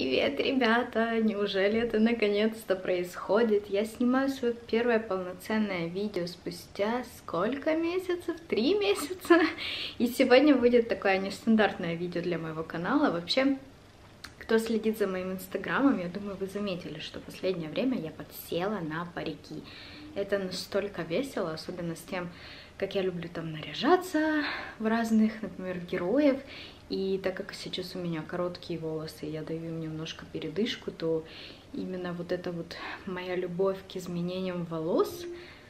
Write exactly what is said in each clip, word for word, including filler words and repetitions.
Привет, ребята! Неужели это наконец-то происходит? Я снимаю свое первое полноценное видео спустя сколько месяцев? Три месяца? И сегодня будет такое нестандартное видео для моего канала. Вообще, кто следит за моим инстаграмом, я думаю, вы заметили, что в последнее время я подсела на парики. Это настолько весело, особенно с тем, как я люблю там наряжаться в разных, например, героев. И так как сейчас у меня короткие волосы, я даю им немножко передышку, то именно вот эта вот моя любовь к изменениям волос,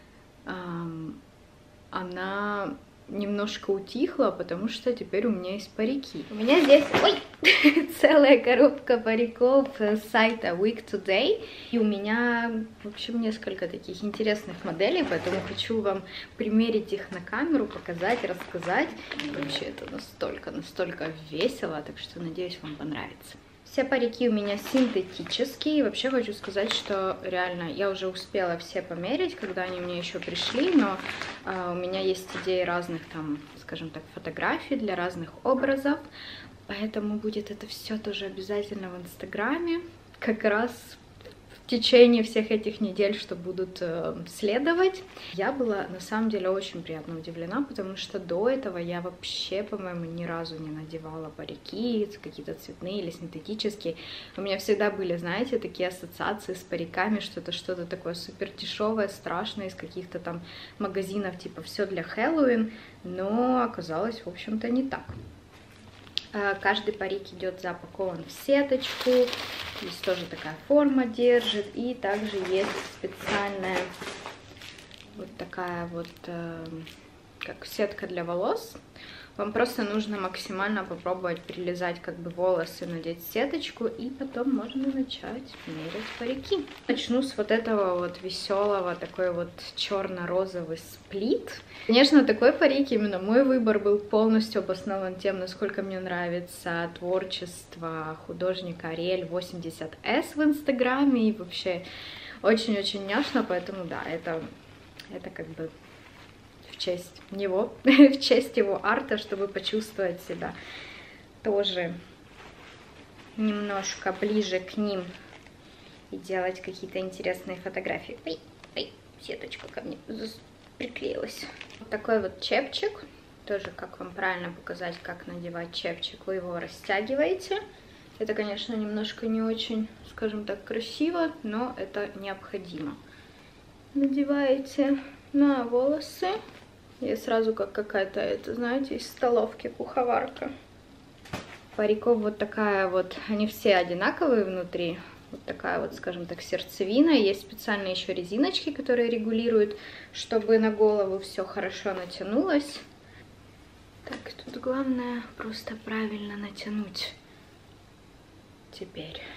эм, она немножко утихла, потому что теперь у меня есть парики. У меня здесь, ой, целая коробка париков с сайта Week Today. И у меня, в общем, несколько таких интересных моделей, поэтому хочу вам примерить их на камеру, показать, рассказать. И вообще это настолько, настолько весело, так что надеюсь, вам понравится. Все парики у меня синтетические. И вообще хочу сказать, что реально я уже успела все померить, когда они мне еще пришли, но э, у меня есть идеи разных там, скажем так, фотографий для разных образов, поэтому будет это все тоже обязательно в инстаграме, как раз в течение всех этих недель, что будут э, следовать. Я была на самом деле очень приятно удивлена, потому что до этого я вообще, по-моему, ни разу не надевала парики, какие-то цветные или синтетические. У меня всегда были, знаете, такие ассоциации с париками, что-то что-то такое супер дешевое, страшное, из каких-то там магазинов, типа все для Хэллоуин, но оказалось, в общем-то, не так. Каждый парик идет запакован в сеточку, здесь тоже такая форма держит, и также есть специальная вот такая вот э, как сетка для волос. Вам просто нужно максимально попробовать прилизать как бы волосы, надеть сеточку, и потом можно начать мерить парики. Начну с вот этого вот веселого, такой вот черно-розовый сплит. Конечно, такой парик, именно мой выбор был полностью обоснован тем, насколько мне нравится творчество художника Ариэль восемьдесят эс в инстаграме, и вообще очень-очень няшно, поэтому да, это, это как бы в честь него, в честь его арта, чтобы почувствовать себя тоже немножко ближе к ним и делать какие-то интересные фотографии. Ой, ой, сеточка ко мне приклеилась. Вот такой вот чепчик. Тоже, как вам правильно показать, как надевать чепчик, вы его растягиваете. Это, конечно, немножко не очень, скажем так, красиво, но это необходимо. Надеваете на волосы. Я сразу как какая-то, это, знаете, из столовки куховарка. Париков вот такая вот, они все одинаковые внутри. Вот такая вот, скажем так, сердцевина. Есть специальные еще резиночки, которые регулируют, чтобы на голову все хорошо натянулось. Так, тут главное просто правильно натянуть. Теперь.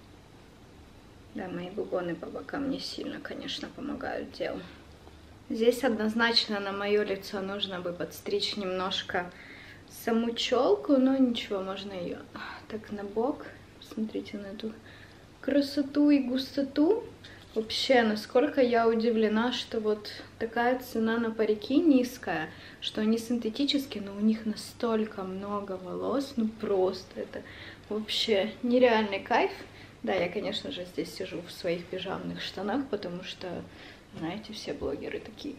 Да, мои бугоны по бокам не сильно, конечно, помогают делу. Здесь однозначно на мое лицо нужно бы подстричь немножко саму челку, но ничего, можно ее так на бок. Посмотрите на эту красоту и густоту. Вообще, насколько я удивлена, что вот такая цена на парики низкая, что они синтетические, но у них настолько много волос, ну просто это вообще нереальный кайф. Да, я, конечно же, здесь сижу в своих пижамных штанах, потому что, знаете, все блогеры такие.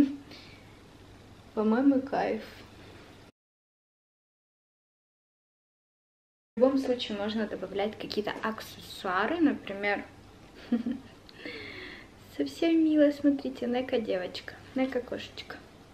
По-моему, кайф. В любом случае можно добавлять какие-то аксессуары, например, совсем мило, смотрите, Нека девочка, Нека кошечка.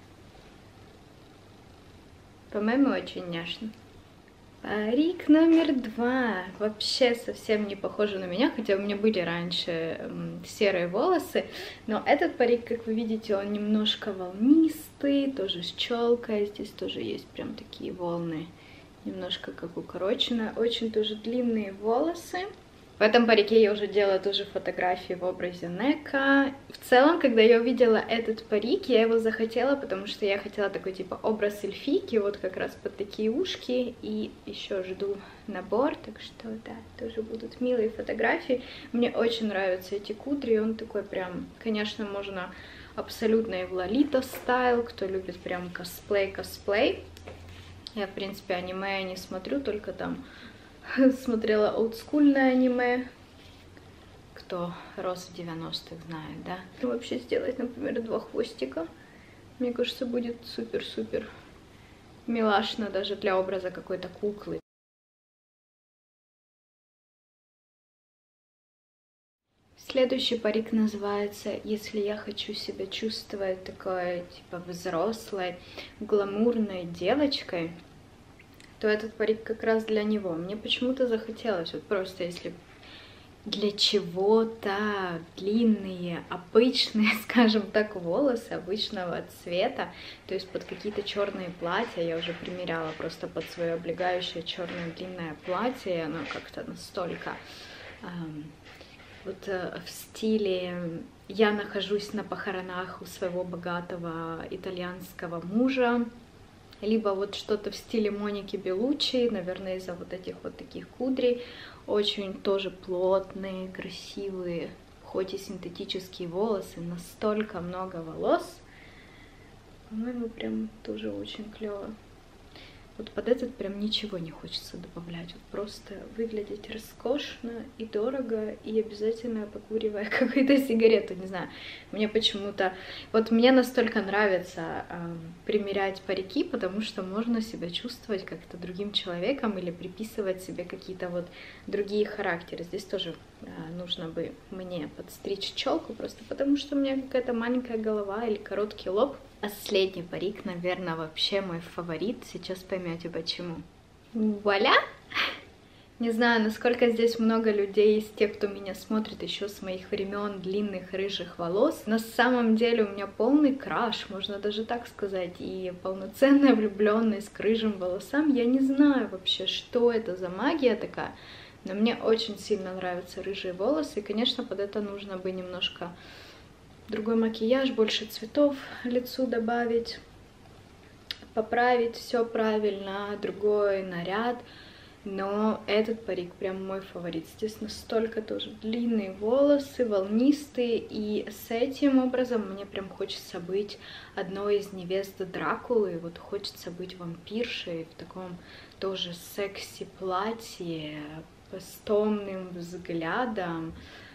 По-моему, очень няшно. Парик номер два. Вообще совсем не похоже на меня, хотя у меня были раньше м, серые волосы, но этот парик, как вы видите, он немножко волнистый, тоже с челкой, здесь тоже есть прям такие волны, немножко как укороченные, очень тоже длинные волосы. В этом парике я уже делала тоже фотографии в образе Нека. В целом, когда я увидела этот парик, я его захотела, потому что я хотела такой типа образ эльфийки, вот как раз под такие ушки. И еще жду набор, так что да, тоже будут милые фотографии. Мне очень нравятся эти кудри, он такой прям, конечно, можно абсолютно и в Лолита стайл, кто любит прям косплей-косплей. Я, в принципе, аниме не смотрю, только там смотрела олдскульное аниме. Кто рос в девяностых, знает, да? И вообще сделать, например, два хвостика. Мне кажется, будет супер-супер милашно даже для образа какой-то куклы. Следующий парик называется «Если я хочу себя чувствовать такой, типа, взрослой, гламурной девочкой», то этот парик как раз для него. Мне почему-то захотелось, вот просто если для чего-то длинные, обычные, скажем так, волосы обычного цвета, то есть под какие-то черные платья, я уже примеряла просто под свое облегающее черное длинное платье, и оно как-то настолько эм, вот э, в стиле «я нахожусь на похоронах у своего богатого итальянского мужа», либо вот что-то в стиле Моники Беллуччи, наверное, из-за вот этих вот таких кудрей. Очень тоже плотные, красивые, хоть и синтетические волосы, настолько много волос. По-моему, прям тоже очень клево. Вот под этот прям ничего не хочется добавлять. Вот просто выглядеть роскошно и дорого, и обязательно покуривая какую-то сигарету, не знаю. Мне почему-то... Вот мне настолько нравится э, примерять парики, потому что можно себя чувствовать как-то другим человеком или приписывать себе какие-то вот другие характеры. Здесь тоже э, нужно бы мне подстричь челку, просто потому что у меня какая-то маленькая голова или короткий лоб. Последний парик, наверное, вообще мой фаворит. Сейчас поймете почему. Вуаля! Не знаю, насколько здесь много людей из тех, кто меня смотрит еще с моих времен длинных рыжих волос. На самом деле у меня полный краш, можно даже так сказать, и полноценная влюбленность к рыжим волосам. Я не знаю вообще, что это за магия такая, но мне очень сильно нравятся рыжие волосы, и, конечно, под это нужно бы немножко... другой макияж, больше цветов лицу добавить, поправить все правильно, другой наряд. Но этот парик прям мой фаворит. Здесь настолько тоже длинные волосы, волнистые. И с этим образом мне прям хочется быть одной из невест Дракулы. Вот хочется быть вампиршей в таком тоже секси платье, с томным взглядом.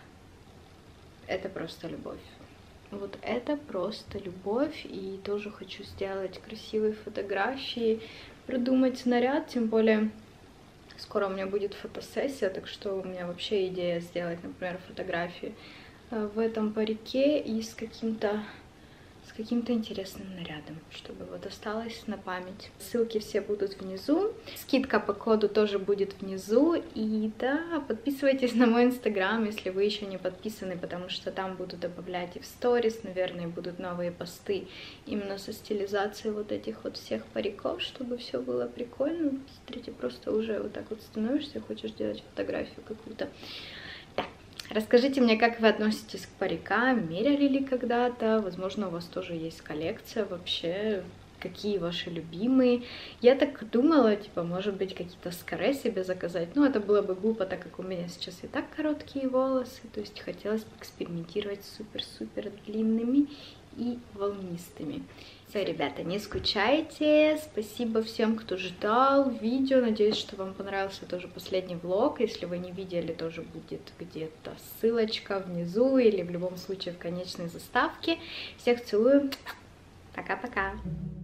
Это просто любовь. Вот это просто любовь, и тоже хочу сделать красивые фотографии, придумать наряд, тем более скоро у меня будет фотосессия, так что у меня вообще идея сделать, например, фотографии в этом парике и с каким-то с каким-то интересным нарядом, чтобы вот осталось на память. Ссылки все будут внизу, скидка по коду тоже будет внизу, и да, подписывайтесь на мой инстаграм, если вы еще не подписаны, потому что там буду добавлять и в сторис, наверное, будут новые посты именно со стилизацией вот этих вот всех париков, чтобы все было прикольно. Смотрите, просто уже вот так вот становишься, хочешь делать фотографию какую-то. Расскажите мне, как вы относитесь к парикам, меряли ли когда-то, возможно, у вас тоже есть коллекция вообще, какие ваши любимые. Я так думала, типа, может быть, какие-то скаре себе заказать, но это было бы глупо, так как у меня сейчас и так короткие волосы, то есть хотелось экспериментировать с супер-супер длинными и волнистыми. Все, ребята, не скучайте, спасибо всем, кто ждал видео, надеюсь, что вам понравился тоже последний влог, если вы не видели, тоже будет где-то ссылочка внизу или в любом случае в конечной заставке. Всех целую, пока-пока!